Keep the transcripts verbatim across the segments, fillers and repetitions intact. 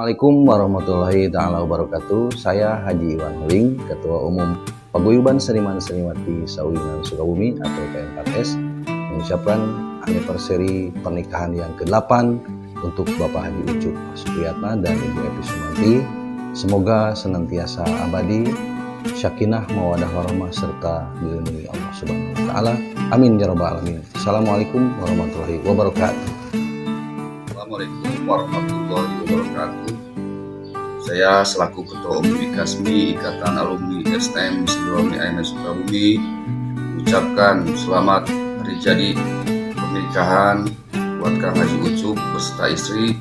Assalamualaikum warahmatullahi taala wabarakatuh. Saya Haji Iwan Heling, Ketua Umum Paguyuban Seniman Seniwati Sawinan Sukabumi atau P M empat S, mengucapkan anniversary pernikahan yang kedelapan untuk Bapak Haji Ucup Supriyatna dan Ibu Epi Sumanti. Semoga senantiasa abadi, syakinah, mawadah warahmah serta dilindungi Allah Subhanahu wa taala. Amin ya rabbal alamin. Assalamualaikum warahmatullahi wabarakatuh. Assalamualaikum warahmatullahi wabarakatuh. Saya selaku Ketua Umum Ikasmi Ikatan Alumni S T M Siliwangi A M S Sukabumi mengucapkan selamat hari jadi pernikahan buat Kang Haji Ucup beserta istri.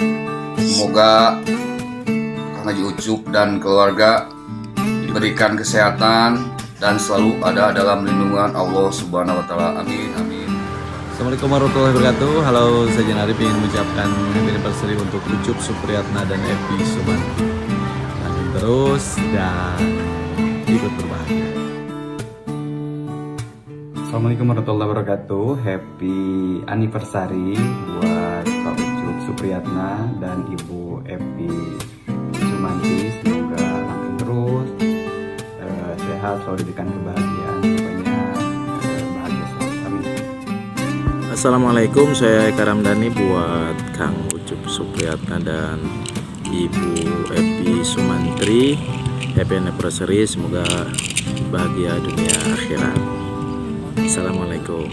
Semoga Kang Haji Ucup dan keluarga diberikan kesehatan dan selalu ada dalam lindungan Allah Subhanahu wa taala. Amin amin. Assalamualaikum warahmatullahi wabarakatuh. Halo, saya Jenari ingin mengucapkan happy anniversary untuk Ucup Supriyatna dan Epi Sumanti. Lanjut terus dan ikut berbahagia. Assalamualaikum warahmatullahi wabarakatuh. Happy anniversary buat Pak Ucup Supriyatna dan Ibu Epi Sumanti. Semoga langgeng terus, eh, sehat, selalu diberikan kebahagiaan. Pokoknya eh, bahagia selalu. Amin. Assalamualaikum, saya Eka Ramdhani buat Kang Ucup Supriyatna dan Ibu Epi Sumantri. Happy anniversary, semoga bahagia dunia akhirat. Assalamualaikum.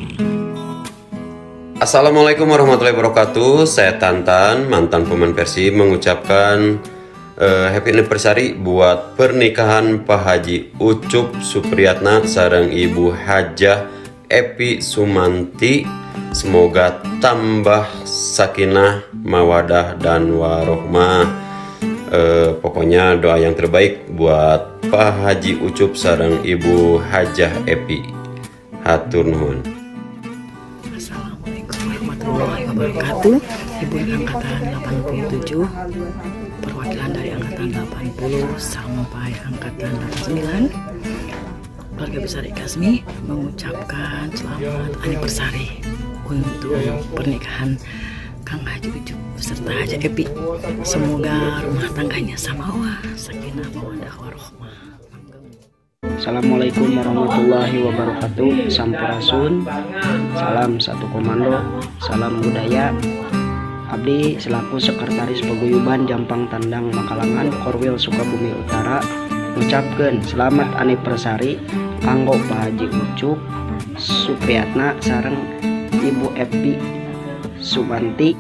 Assalamualaikum warahmatullahi wabarakatuh. Saya Tantan, mantan pemain Persib, mengucapkan uh, happy anniversary buat pernikahan Pak Haji Ucup Supriyatna sareng Ibu Hajah Epi Sumanti. Semoga tambah sakinah, mawadah, dan warohmah. E, pokoknya doa yang terbaik buat Pak Haji Ucup sareng Ibu Hajah Epi. Hatur nuhun. Assalamualaikum warahmatullahi wabarakatuh. Ibu angkatan delapan puluh tujuh, perwakilan dari angkatan delapan puluh sampai angkatan delapan puluh sembilan. Keluarga besar Ikasmi mengucapkan selamat anniversary untuk pernikahan Kang Haji Ucup beserta Hajah Epi. Semoga rumah tangganya samawa, sakinah, mawaddah, warahmah. Assalamualaikum warahmatullahi wabarakatuh. Sampurasun, salam satu komando, salam budaya. Abdi selaku Sekretaris Paguyuban Jampang Tandang Makalangan Korwil Sukabumi Utara mengucapkan selamat anniversary kanggo Pak Haji Ucup Supriyatna sareng Ibu Epi Sumanti.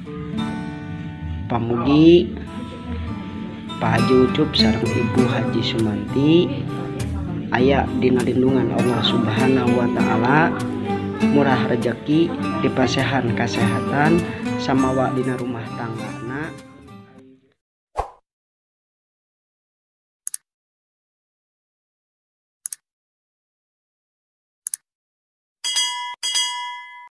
Pamugi Pak Haji Ucup sareng Ibu Haji Sumanti aya dina lindungan Allah Subhanahu wa taala, murah rezeki, dipasehan kesehatan, samawa dina rumah tangga.